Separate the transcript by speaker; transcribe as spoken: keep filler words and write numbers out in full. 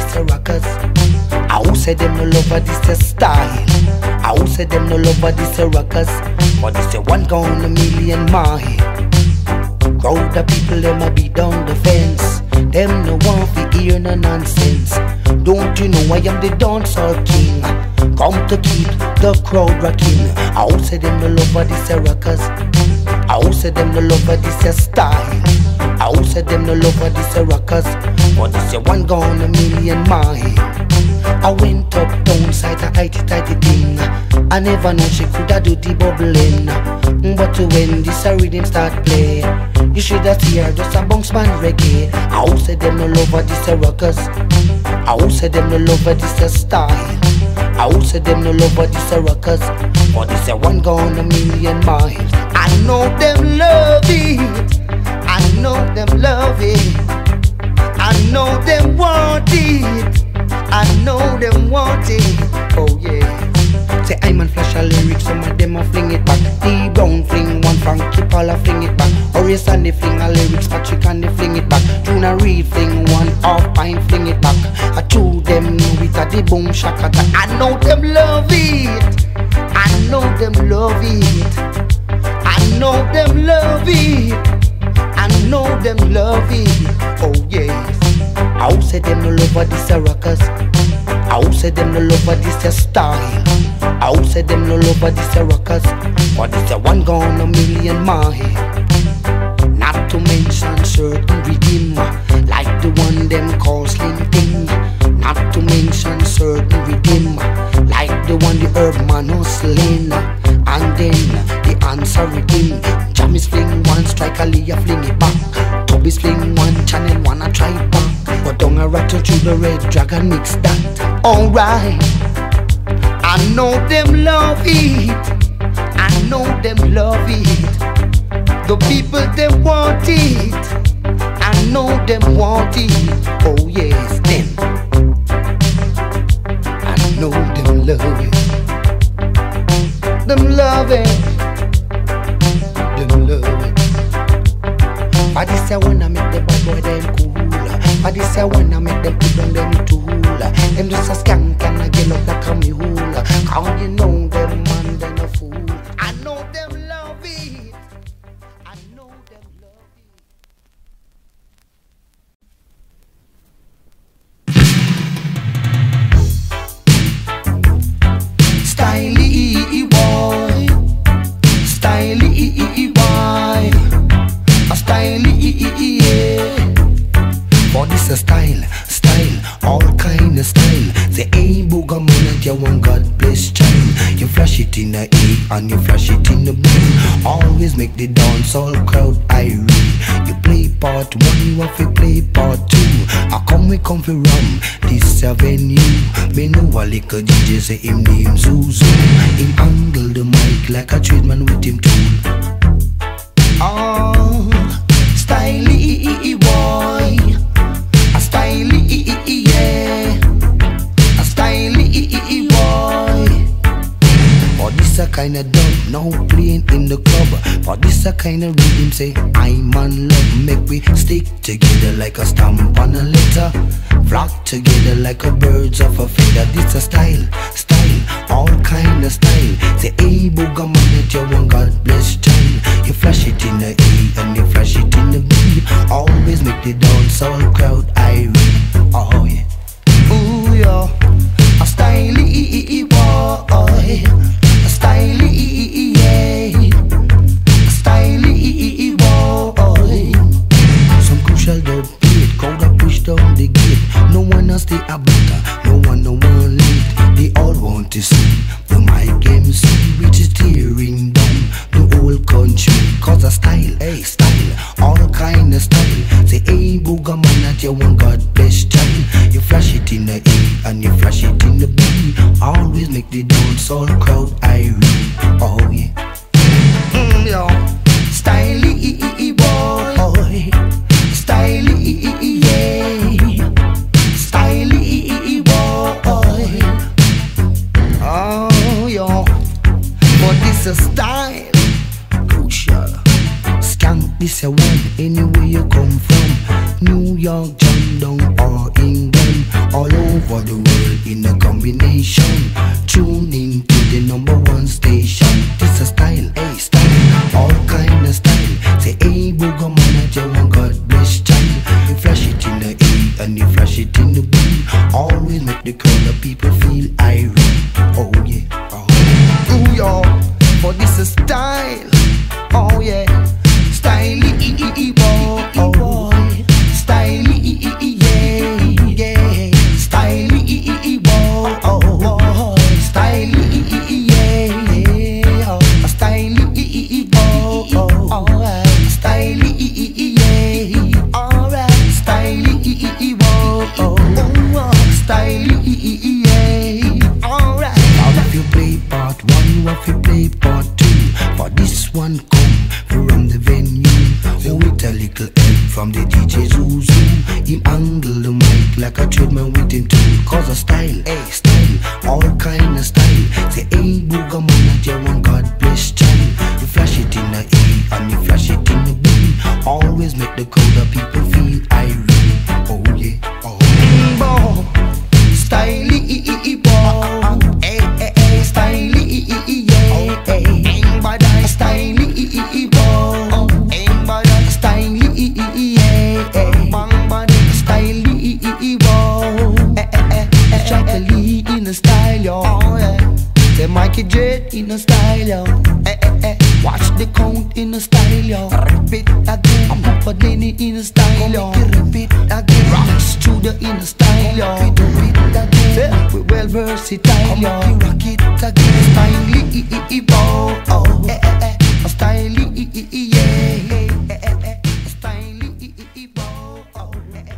Speaker 1: this a rockers. I who say them no love of this a style. I who say them no love of this a rockers. But this a one gone a million mile. Crowd of people them a be down the fence. Them no want to hear no nonsense. Don't you know I am the dancehall king? Come to keep the crowd rocking. I who say them no love of this a rockers. I who say them no love of this a style. I who say them no love of this a rockers. But this a one gone a million mile. I went up down side a tighty tighty thing. I never know she coulda do the bubbling. But when this a rhythm start play, you shoulda see her just a bounce man reggae. I who say them no love of this a rockers. I who say them no love of this a style. I who say them no love of this a rockers. But this a one gone a million miles. I know them love it. I know them love it. I know them want it. I know them want it. Oh yeah. Say I'm on flash a lyrics, some of them a fling it back. D Brown fling one, Frankie Paul a fling it back. Horace and they fling a lyrics, Patrick and they fling it back. Juna Reed fling one, Half Pine fling it back. I chew them know it a the boom shaka. I know them love it. I know them love it. I know them love it. I know them love it. Oh yes. I who say them no love of this a rockers. I who say them no love of this a style. I who say them no love of this a rockers. But this a one gone a million mile. Not to mention certain rhythm, like the one them call Slim Thing. Not to mention certain rhythm, like the one the herb man hustling. And then the answer rhythm. Jam is fling one, strike a Leah fling it back. Tub is fling one, channel one a try it back. But don't a rattle through the red dragon mix that. Alright, I know them love it. I know them love it. The people them want it. I know them want it. Oh yes, them. I know them love it. Them love it. Them love it. I this I wanna make the bad boy them cool. I this I wanna make them put on them tool. Them just a skank and a get up like a mule. How you know them man them a fool. I know them love it. I know them love it. Stylee boy, stylee boy, a stylee yeah. But this a style, style, all kind of style. The A booger man and you want God bless child. You flash it in the A and you flash it in the B. Always make the dance all crowd irate. You play part one, you have to play part two. I come we come for rum, this a venue. Me know a little D J say him name Zuzu. Him angle the mic like a tradesman with him tool. Oh, stylee boy, a stylee yeah, a stylee boy. For this a kind of dub, now playing in the club. For this a kind of rhythm say I man love. Make we stick together like a stamp on a letter. Flock together like a birds of a feather. This a style, style, all kind of style. Say hey booger man that you want God bless child. You flash it in the A and you flash it in the B. Always make the dance all crowd irate. Oh yeah, ooh yeah, a stylee boy, a stylee yeah, a stylee boy. Some crucial dub plate, crowd a push down the gate. No one a stay a better, no one no one late. They all want to see the mic M C, which is tearing down the whole country. Cause a style, hey style, all kind of style. Say hey booger man that you want God bless child. You flash it in the A and you flash it in the B. Always make the dance all crowd irate. Oh yeah, mm, yo, stylee boy, stylee yeah, stylee boy. Oh yo, but this a style, crucial. Skank this a one anywhere you come from. New York, John Down or England, all over for the world in a combination. Tune in to the number one station. It's a style, a style, all kind of style. Say, hey, booger manager, one God bless child. You flash it in the A and you flash it in the B. Always make the crowd of people feel irate. Oh yeah, oh, ooh, yo, for this is style. Oh yeah, style, oh boy, style, yeah, yeah, style, oh boy, style, yeah, oh, style, oh, alright, style, yeah, alright, style, oh, style, yeah, alright. Now if you play part one, you have to play part two. For this one come from the venue. Oh, with a little help from the D J Zuzu. Him angle the mic like a tradesman with him too. Cause a style, a style, all kind of style. Say, hey, booger manager, one God bless child. You flash it in the A and you flash it in the B. Always make the crowd of people feel irate. Oh yeah, oh, boy, style, boy, hey, hey, hey, style, yeah, hey, but I style, boy, hey, but I style, yeah, hey, but I style, boy, eh, eh, eh, Chocolate in a style, yo, oh yeah. The Mikey Jet in a style, yo, eh, eh, eh. Watch the count in a style, yo. Repeat again. I'm up for Denny in a style, yo. Repeat again. Rock Studio in a style, yo. Repeat again. We well versatile, yo. Rock it again. Style, oh, oh, eh, eh, eh. Style, yeah, eh, eh, eh. Style, oh, oh, eh, eh.